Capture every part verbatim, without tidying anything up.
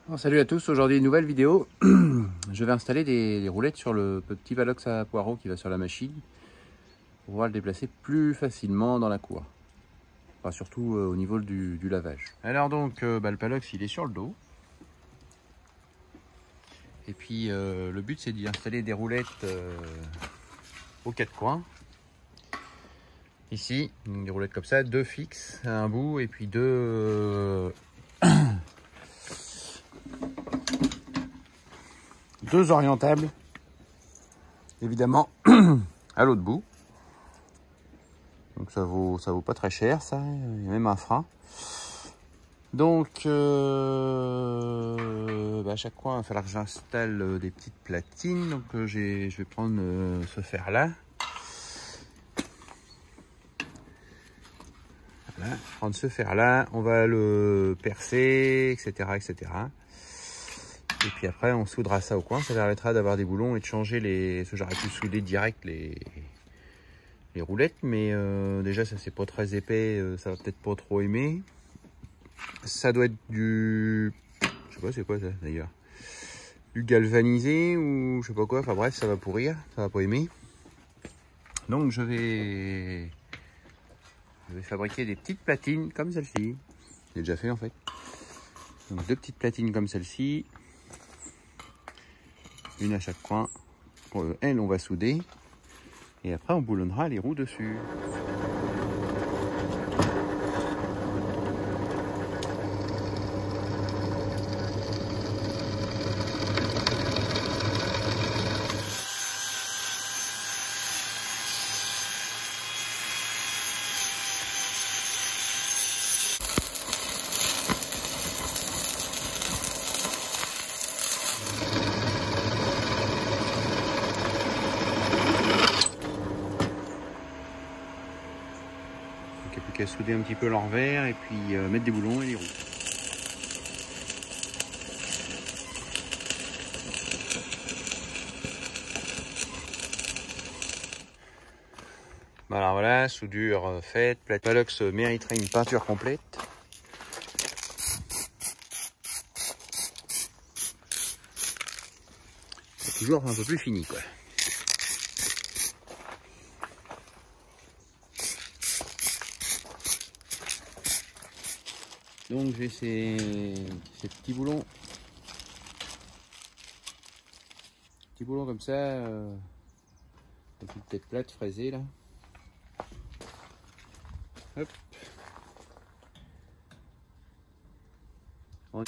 Bon, salut à tous, aujourd'hui une nouvelle vidéo. Je vais installer des, des roulettes sur le petit Palox à poireaux qui va sur la machine pour pouvoir le déplacer plus facilement dans la cour, enfin, surtout euh, au niveau du, du lavage. Alors donc euh, bah, le Palox il est sur le dos et puis euh, le but c'est d'y installer des roulettes euh, aux quatre coins. Ici des roulettes comme ça, deux fixes à un bout et puis deux euh, deux orientables évidemment à l'autre bout. Donc ça vaut ça vaut pas très cher, ça, il y a même un frein. Donc euh, bah à chaque coin il va falloir que j'installe des petites platines. Donc euh, j'ai je vais prendre euh, ce fer là. Voilà, prendre ce fer là, on va le percer, et cetera, et cetera. Et puis après on soudera ça au coin, ça permettra d'avoir des boulons et de changer les. J'aurais pu souder direct les les roulettes, mais euh, déjà ça c'est pas très épais, euh, ça va peut-être pas trop aimer. Ça doit être du, je sais pas c'est quoi ça d'ailleurs, du galvanisé ou je sais pas quoi, enfin bref ça va pourrir, ça va pas aimer. Donc je vais je vais fabriquer des petites platines comme celle-ci. J'ai déjà fait en fait. Donc deux petites platines comme celle-ci, une à chaque coin. Pour elle on va souder et après on boulonnera les roues dessus. Il n'y a plus qu'à souder un petit peu l'envers et puis euh, mettre des boulons et les roues. Voilà, voilà, soudure faite. Palox mériterait une peinture complète. C'est toujours un peu plus fini, quoi. Donc j'ai ces, ces petits boulons, petits boulons comme ça, euh, avec une tête plate fraisée là. Hop. On...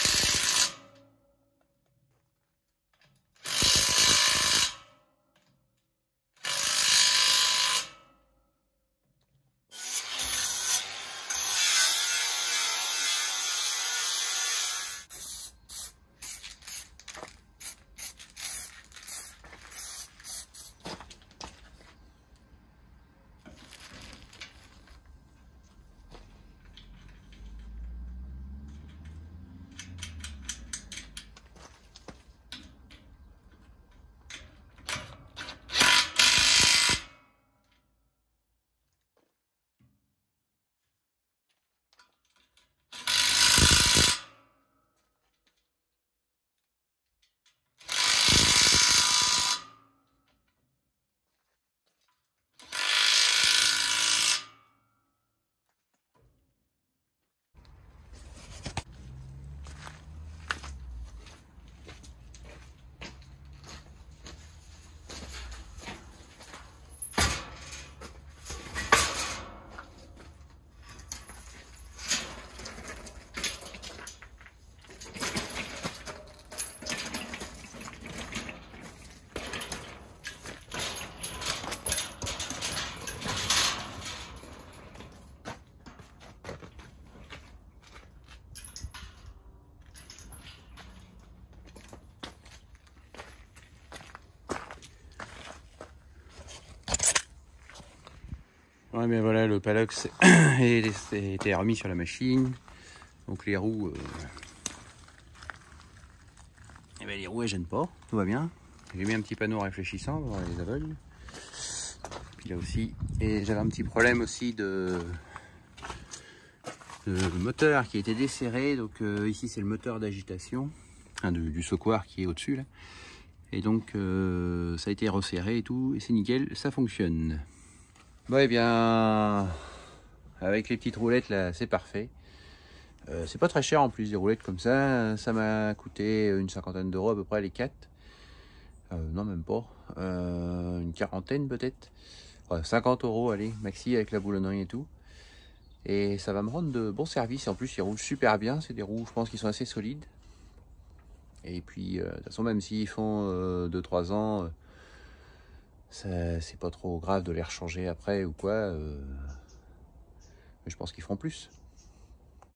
Ouais, mais voilà, le Palox a été remis sur la machine. Donc les roues, euh... eh ben, les roues elles gênent pas, tout va bien. J'ai mis un petit panneau réfléchissant pour les aveugles. Puis là aussi, et j'avais un petit problème aussi de de moteur qui a été desserré. Donc euh, ici c'est le moteur d'agitation, enfin, du, du secoir qui est au-dessus là. Et donc euh, ça a été resserré et tout, et c'est nickel, ça fonctionne. Bon et bien, avec les petites roulettes là, c'est parfait. Euh, c'est pas très cher en plus des roulettes comme ça, ça m'a coûté une cinquantaine d'euros à peu près les quatre. Euh, non même pas, euh, une quarantaine peut-être. Ouais, cinquante euros allez, maxi avec la boulonnerie et tout. Et ça va me rendre de bons services. En plus, ils roulent super bien. C'est des roues, je pense, qui sont assez solides. Et puis, euh, de toute façon, même s'ils font euh, deux trois ans, euh, c'est pas trop grave de les rechanger après ou quoi. Euh, mais je pense qu'ils feront plus.